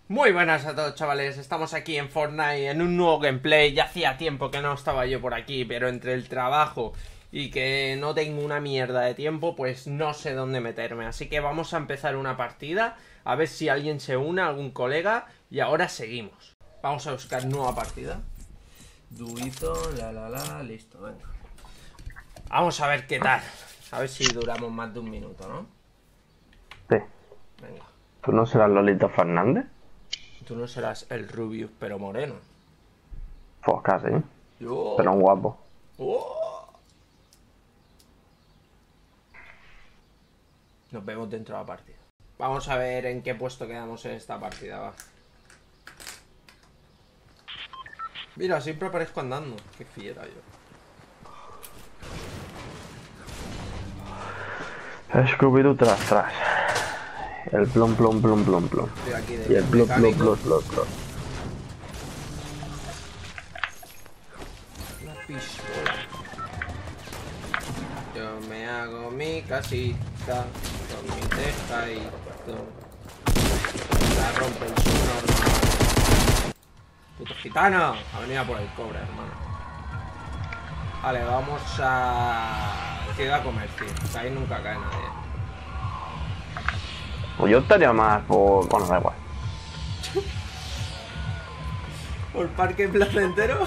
Muy buenas a todos, chavales, estamos aquí en Fortnite en un nuevo gameplay. Ya hacía tiempo que no estaba yo por aquí, pero entre el trabajo y que no tengo una mierda de tiempo, pues no sé dónde meterme. Así que vamos a empezar una partida, a ver si alguien se une, algún colega, y ahora seguimos. Vamos a buscar nueva partida. Duito, listo, venga. Vamos a ver qué tal. A ver si duramos más de un minuto, ¿no? Sí. Venga. ¿Tú no serás Lolito Fernández? Tú no serás el Rubius, pero moreno. Pues casi, Yo. pero un guapo. Oh. Nos vemos dentro de la partida. Vamos a ver en qué puesto quedamos en esta partida, va. Mira, siempre aparezco andando. Qué fiera yo. Scooby-Doo tras. El plom. Estoy aquí de Y el plom. una pistola. Yo me hago mi casita con mi tejadito. La rompe el subnormal. Puto gitano. Ha venido a por el cobre, hermano. Vale, vamos a... Ciudad comercio. Que ahí nunca cae nadie. Pues yo estaría más por... Bueno, da igual. ¿Por parque placentero?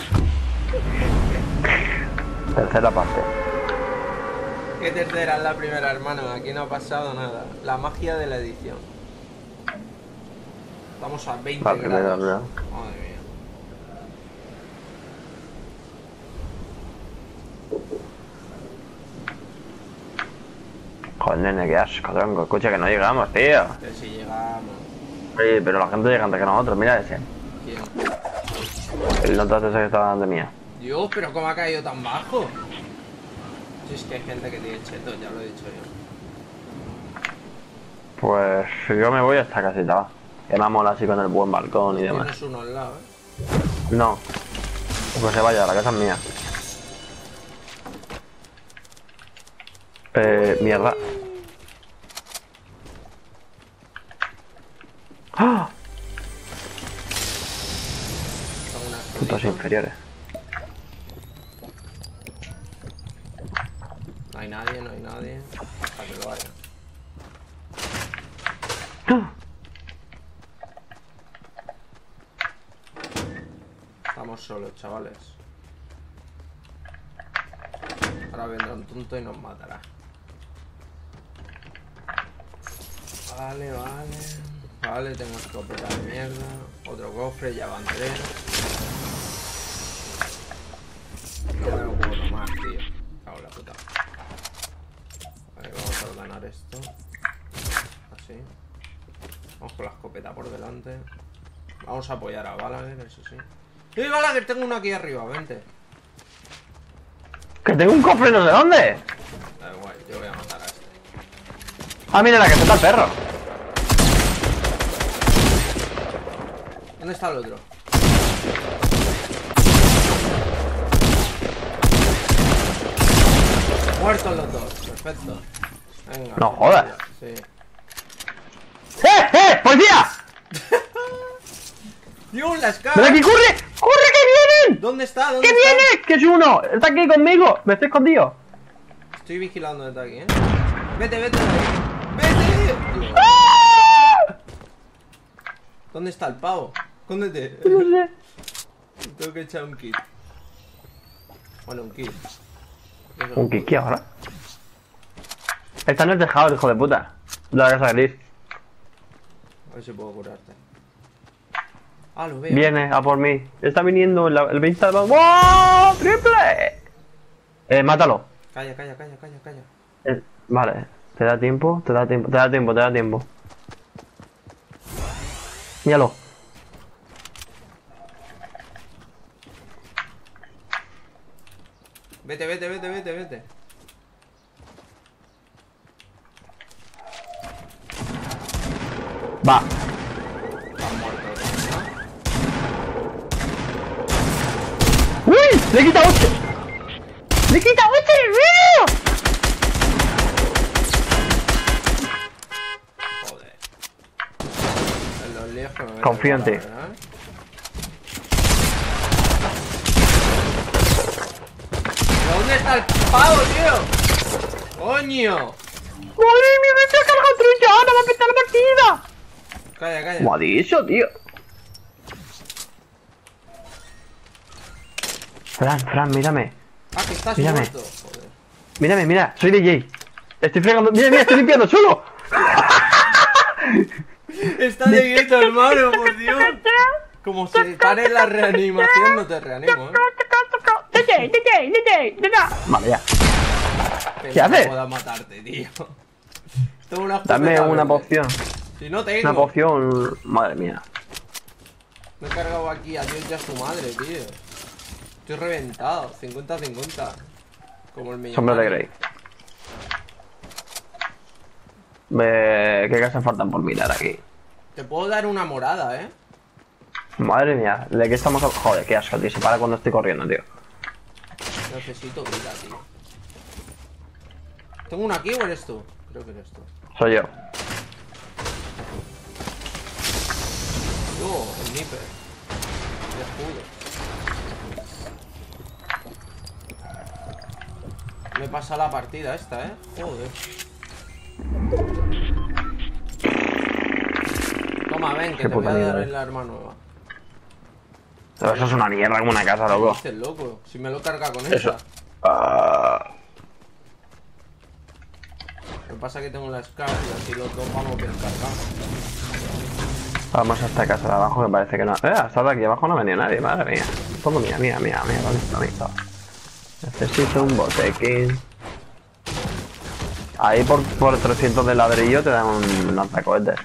Tercera parte. ¿Qué tercera es la primera, hermano? Aquí no ha pasado nada. La magia de la edición. Estamos a 20 La primera, grados. ¿verdad? Madre mía. Joder, nene, qué asco, tronco. Escucha que no llegamos, tío. Que si llegamos. Sí, pero la gente llega antes que nosotros, mira ese. ¿Quién? El notas ese que estaba dando mía. Dios, pero ¿cómo ha caído tan bajo? Si es que hay gente que tiene chetos, ya lo he dicho yo. Pues yo me voy hasta casita, va. Que me mola así con el buen balcón y demás. Tienes uno al lado, No. Pues se vaya, la casa es mía. Mierda. ¡Ah! Son unas Puntos cositas. inferiores. No hay nadie, no hay nadie. Hasta que lo haya. ¡Ah! Estamos solos, chavales. Ahora vendrá un tonto y nos matará. Vale. Vale, tengo escopeta de mierda. Otro cofre, ya van 3. Ya no puedo tomar, tío. Cago en la puta. Vale, vamos a ordenar esto. Así. Vamos con la escopeta por delante. Vamos a apoyar a Balaguer, eso sí. ¡Sí, Balaguer! Tengo uno aquí arriba, vente. ¡Que tengo un cofre no sé dónde! Da igual, yo voy a matar a este. Ah, mira, la que está el perro. ¿Dónde está el otro? Muertos los dos, perfecto. Venga. No jodas. Sí. ¡Policía! ¡Dios, las ¡Ven caras! aquí, corre! ¡Corre, que vienen! ¿Dónde está? ¿Dónde ¡Que está? viene! ¡Que es uno! ¡Está aquí conmigo! ¡Me estoy escondido! Estoy vigilando desde aquí, Vete de ahí. ¡Vete! Dios. ¡Ah! ¿Dónde está el pavo? Escóndete. No sé. Tengo que echar un kit. Bueno, un kit. ¿Un kiki ahora? Está en el tejado, el hijo de puta. De la casa gris. A ver si puedo curarte. Ah, lo veo. Viene a por mí. Está viniendo el 20 de los... ¡Oh! ¡Triple! Mátalo. Calla. Vale. ¿Te da tiempo? Te da tiempo. Míralo. Vete. Va. Está muerto, ¿no? ¡Uy! ¡Le quita 8! ¡Le quita 8 en el vídeo! Joder. En los líos que me metes Confío en bala, ti. ¿verdad? ¿Dónde está el pavo, tío? ¡Coño! ¡Madre mía, me estoy cargando trucha! ¡No va a empezar la partida! Calla, calla. ¿Cómo ha dicho, tío? Fran, mírame. Ah, que estás Mírame. muerto. Joder. Mírame, mira, soy DJ. Estoy fregando. Mira, estoy limpiando solo. Está de gueto, hermano, por Dios. Como se pare la reanimación, no te reanimo, Vale, ya. Que ¿Qué no haces? pueda matarte, tío. Tengo una Dame escopeta una verde. poción. Si no tengo. Una poción. Madre mía. Me he cargado aquí a Dios y a su madre, tío. Estoy reventado. 50-50. Como el millonario. Sombrero de Grey. ¿Qué casas faltan por mirar aquí? Te puedo dar una morada, ¿eh? Madre mía, ¿de qué estamos hablando? Joder, qué asco, tío. Se para cuando estoy corriendo, tío. Necesito vida, tío. ¿Tengo una aquí o eres tú? Creo que eres tú. Soy yo. El Nipper. De escudo. Me pasa la partida esta, ¿eh? Joder. Toma, ven, que Qué te voy puta a dar mierda, el arma nueva. Pero eso es una mierda como una casa, loco. Este es loco. Si me lo carga con Eso. esa. Lo que pasa es que tengo la Scar y así los dos vamos bien cargados. Vamos a esta casa de abajo que parece que no. Hasta de aquí abajo no ha venido nadie, madre mía. Todo mía, bonito. Necesito un botequín. Ahí por 300 de ladrillo te dan un lanzacohetes.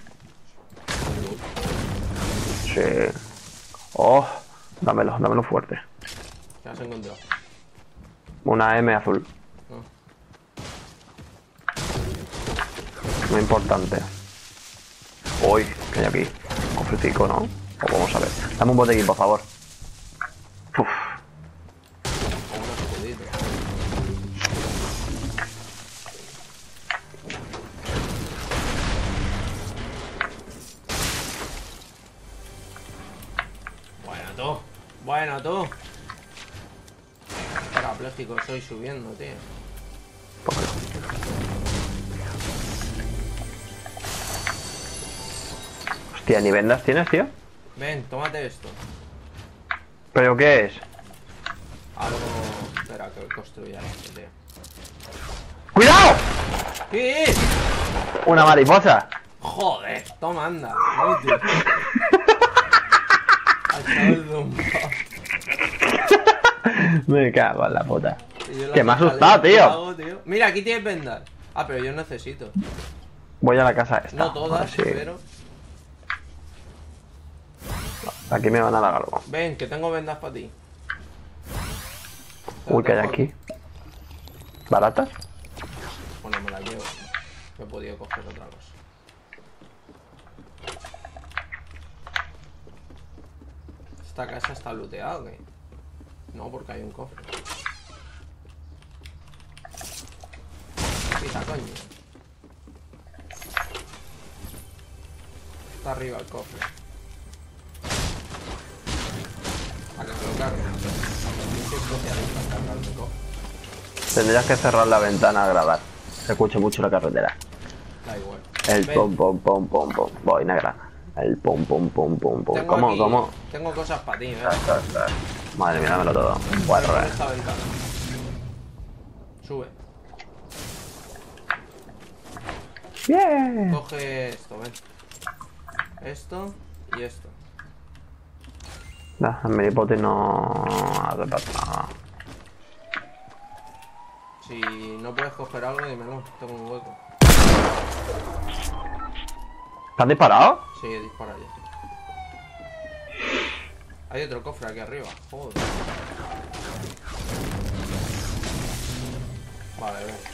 Sí. Oh, dámelo fuerte. ¿Qué has encontrado? Una M azul. No. Muy importante. Uy, que hay aquí. Cofretico, ¿no? O vamos a ver. Dame un botequín, por favor. Uf. O un escudito. Bueno, tú. Parapléjico estoy subiendo, tío. Hostia, ¿ni vendas tienes, tío? Ven, tómate esto. ¿Pero qué es? Algo... Espera, que construya esto, tío. ¡Cuidado! ¿Qué es? Una mariposa. Joder, toma, anda. Útil. Al chaval de un pavo. Me cago en la puta. Y yo la Que me ha dejo asustado, al tío. tío. Mira, aquí tienes vendas. Ah, pero yo necesito. Voy a la casa esta. No a ver todas, si- pero... Aquí me van a dar algo. Ven, que tengo vendas para ti. Uy, que hay aquí. ¿Baratas? Bueno, me las llevo. He podido coger otra cosa. ¿Esta casa está looteada o qué? No, porque hay un cofre. Quita, coño. Está arriba el cofre. A que se lo cargue. Yo soy especialista en cargarme el cofre. Tendrías que cerrar la ventana a grabar. Se escucha mucho la carretera. Da igual. El Ven, pom pom pom pom pom. Voy negra. El pom pom pom pom pom. tengo ¿Cómo? aquí- ¿Cómo? Tengo cosas para ti, ¿eh? Madre mía, dámelo todo. Por Guarra. esta ventana. Sube. Bien. Coge esto, ven. Esto y esto. No, el minipoti no hace falta. Si no puedes coger algo, dímelo. Tengo un hueco. ¿Te han disparado? Sí, dispara ya. Hay otro cofre aquí arriba. Joder. Vale, ven.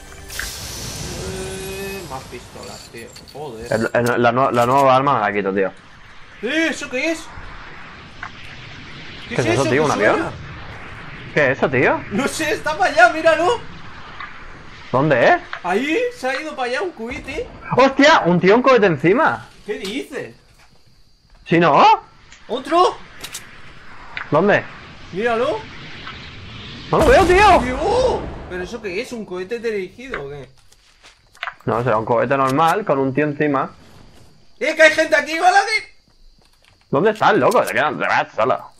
Más pistolas, tío. Joder. La nueva arma me la quito, tío. ¿Eso qué es? ¿Qué es eso, tío? ¿Un suena? avión? ¿Qué es eso, tío? No sé, está para allá, míralo. ¿Dónde es? Ahí se ha ido para allá un cubiti. ¡Hostia! Un tío un cohete encima. ¿Qué dices? ¿Sí, no? ¡Otro! ¿Dónde? ¡Míralo! ¡No lo veo, tío! ¡Oh! ¿Pero eso qué es? ¿Un cohete dirigido o qué? No, será un cohete normal con un tío encima. ¡Que hay gente aquí, Baladín! ¿Dónde estás, loco? Te quedan vas solo.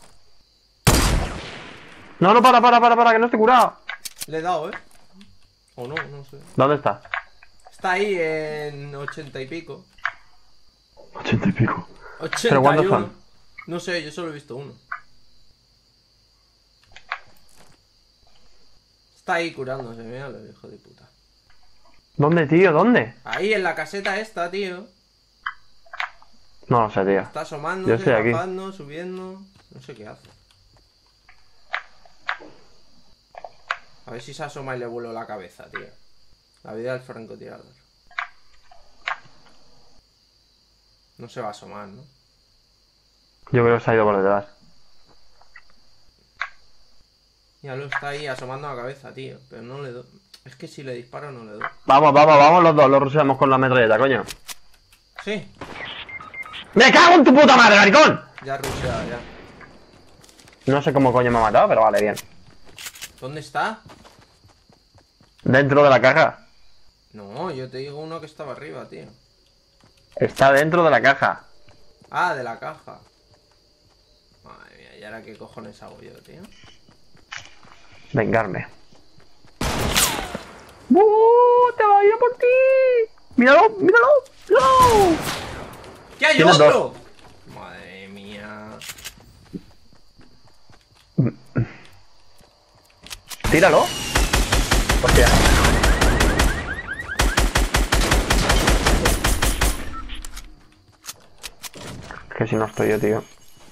No, no, para, que no estoy curado. Le he dado, ¿eh? O no, no sé. ¿Dónde está? Está ahí en 80 y pico. 80 y pico. 81. ¿Pero cuántos son? No sé, yo solo he visto uno. Está ahí curándose, míralo, hijo de puta. ¿Dónde, tío? ¿Dónde? Ahí en la caseta esta, tío. No lo sé, tío. Está Yo asomándose, estoy aquí. bajando, subiendo. No sé qué hace. A ver si se asoma y le vuelo la cabeza, tío. La vida del francotirador. No se va a asomar, ¿no? Yo creo que se ha ido por detrás. Ya lo está ahí asomando la cabeza, tío. Pero no le doy. Es que si le disparo no le doy. Vamos los dos, lo rusheamos con la metralleta, coño. Sí, ¡Me cago en tu puta madre, maricón! ya rusheado, ya. No sé cómo coño me ha matado, pero vale, bien. ¿Dónde está? Dentro de la caja. No, yo te digo uno que estaba arriba, tío. Está dentro de la caja. Ah, de la caja. Madre mía, ¿y ahora qué cojones hago yo, tío? Vengarme. ¡Te va a ir a por ti! ¡Míralo! ¡No! ¿Qué hay Tienes otro? Madre mía. Tíralo. Hostia. Es que si no estoy yo, tío.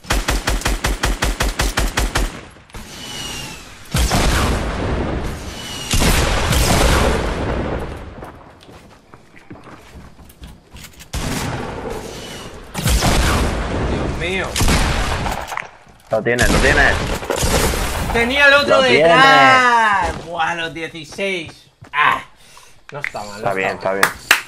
Dios mío. Lo tienes. Tenía el otro Lo detrás. Buah, los 16. Ah, no está mal. Está bien.